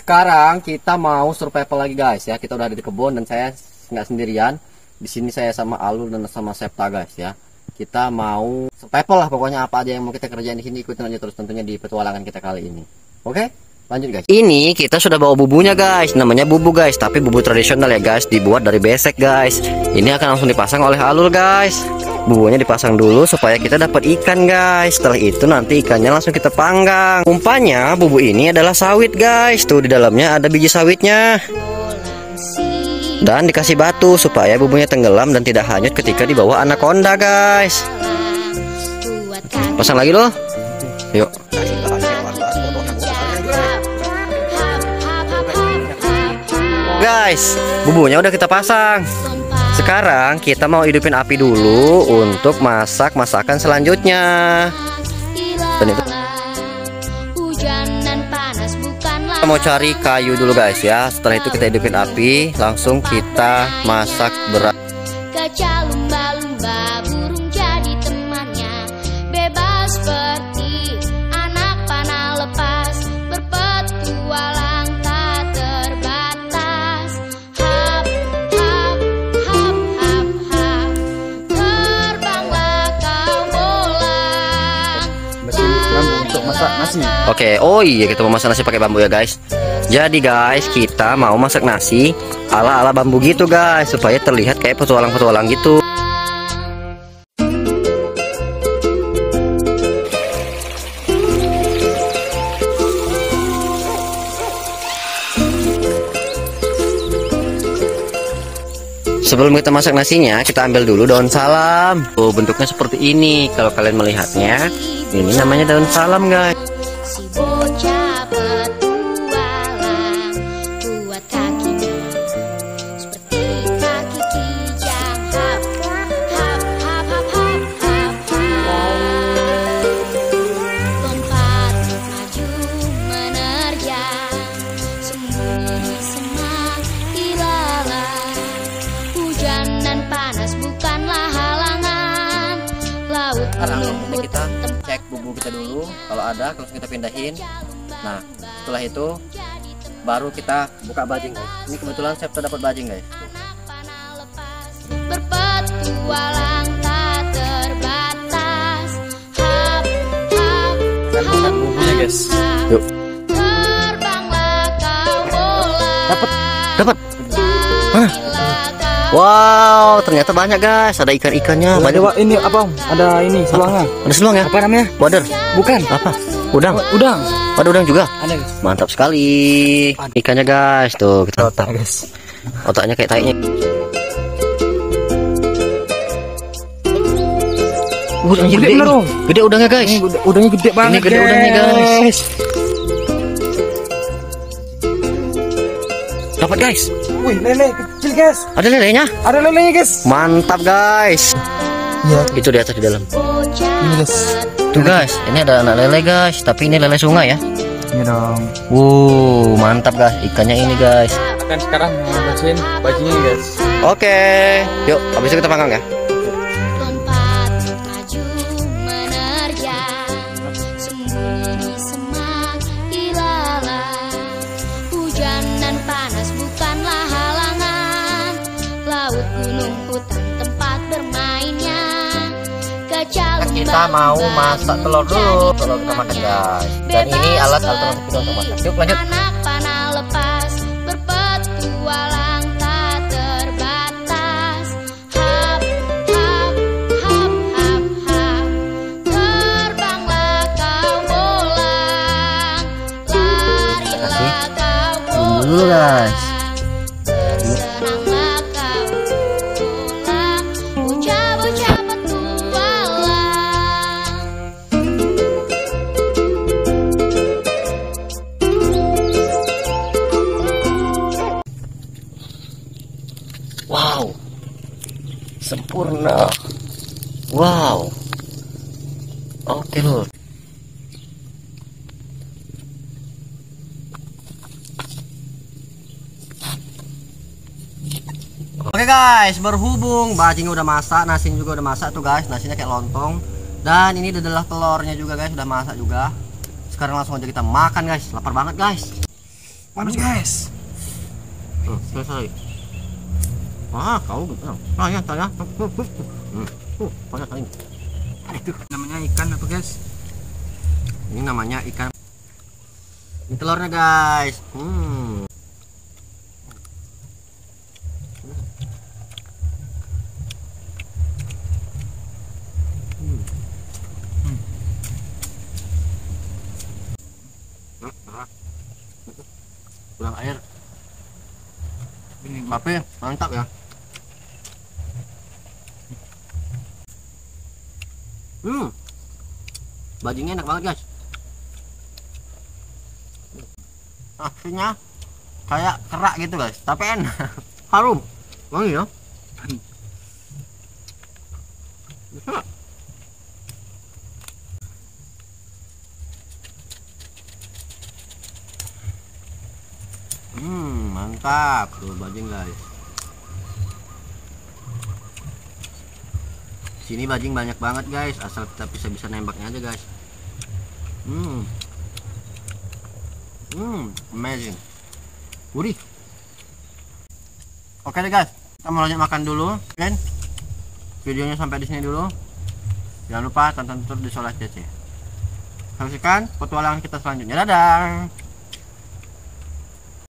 sekarang kita mau survival lagi guys ya. Kita udah ada di kebun dan saya nggak sendirian. Di sini saya sama Alul dan sama Septa guys ya. Kita mau survival lah pokoknya, apa aja yang mau kita kerjain di sini ikutin aja terus tentunya di petualangan kita kali ini. Oke? Lanjut guys. Ini kita sudah bawa bubunya guys. Namanya bubu guys, tapi bubu tradisional ya guys, dibuat dari besek guys. Ini akan langsung dipasang oleh Alul guys. Bubunya dipasang dulu supaya kita dapat ikan guys. Setelah itu nanti ikannya langsung kita panggang. Umpannya bubu ini adalah sawit guys. Tuh di dalamnya ada biji sawitnya. Dan dikasih batu supaya bubunya tenggelam dan tidak hanyut ketika dibawa anaconda guys. Pasang lagi loh. Yuk. Guys, bubunya udah kita pasang. Sekarang kita mau hidupin api dulu untuk masak masakan selanjutnya. Dan itu kita mau cari kayu dulu guys ya. Setelah itu kita hidupin api, langsung kita masak beras. Lumba-lumba burung jadi temannya, bebas seperti anak panah lepas, berpetualang tak terbatas. Hap hap hap hap hap, terbanglah kau bolang. Mesin bambu untuk masak nasi. Oke, oh iya kita mau masak nasi pakai bambu ya guys. Jadi guys, kita mau masak nasi ala-ala bambu gitu guys, supaya terlihat kayak petualang-petualang gitu. Sebelum kita masak nasinya, kita ambil dulu daun salam. Oh, bentuknya seperti ini. Kalau kalian melihatnya, ini namanya daun salam guys. Si bocah petualang buat kakinya seperti kaki kijang. Hap hap hap hap hap hap hap, lompat maju menerjang, sembunyi di semak ilalang. Hujan dan panas bukanlah halangan, laut Sekarang gunung kita cek bubu kita dulu, kalau ada langsung kita pindahin. Nah setelah itu baru kita buka bajing guys. Ini kebetulan Septa dapat bajing guys. Berpetualang tak terbatas. Hap hap Kan bukan bumbunya guys. Yuk. terbanglah kau bolang. Dapat. Mana? Wow, ternyata banyak guys. Ada ikan-ikannya. Ada Banyak. Wak, ini apa? Ada ini seluangnya. Ada seluang ya? Apa namanya? Wader. Bukan. Apa? Udang. Udang. Ada udang juga. Ada guys. Mantap sekali. Ikannya guys. Tuh kita Otak guys. otaknya kayak tainya. Udangnya Gede gede. bener, Ini. Om. Gede udangnya guys. Ini udangnya gede banget. Ini gede udangnya guys. Dapat guys. Wih, lele kecil guys. Ada lelenya. Ada lelenya guys. Mantap guys. Iya. Itu di atas di dalam. Ini guys. Tuh guys, ini ada anak lele guys, tapi ini lele sungai ya. Ini dong. Mantap guys, ikannya ini guys. Akan sekarang mau bersihin bajunya guys. Oke, yuk, habis itu kita panggang ya. Lompat maju menerjang, sembunyi di semak ilalang. Hujan dan panas bukanlah halangan, laut gunung hutan tempat bermainnya. Kita mau masak telur dulu, telur kita makan guys. Dan ini alat alternatif kita untuk masak. Yuk lanjut. Anak panah lepas, berpetualang tak terbatas. Hap hap hap hap hap, terbanglah kau bolang, larilah kau Tunggu dulu guys. bersenanglah kau pulang, bocah-bocah petualang. Wow, sempurna. Wow. Oke lur. Oke guys, berhubung bajingnya udah masak, nasinya juga udah masak tuh guys, nasinya kayak lontong. Dan ini adalah telurnya juga guys, udah masak juga. Sekarang langsung aja kita makan guys, lapar banget guys. Panas guys. Selesai. Wah, kau ya, saya. Panas kali. Itu namanya ikan apa guys? Ini namanya ikan. Ini telurnya guys. Kurang air. Ini Tapi mantap ya. Bajingnya enak banget guys. Akhirnya kayak kerak gitu guys, tapi enak. Harum, wangi ya. Bisa. Mantap tuh bajing guys. Sini bajing banyak banget guys, asal kita bisa nembaknya aja guys. Amazing. Gurih. Oke deh guys, kita mau lanjut makan dulu. Dan videonya sampai di sini dulu. Jangan lupa tonton terus di Solar CC. Saksikan petualangan kita selanjutnya. Dadah.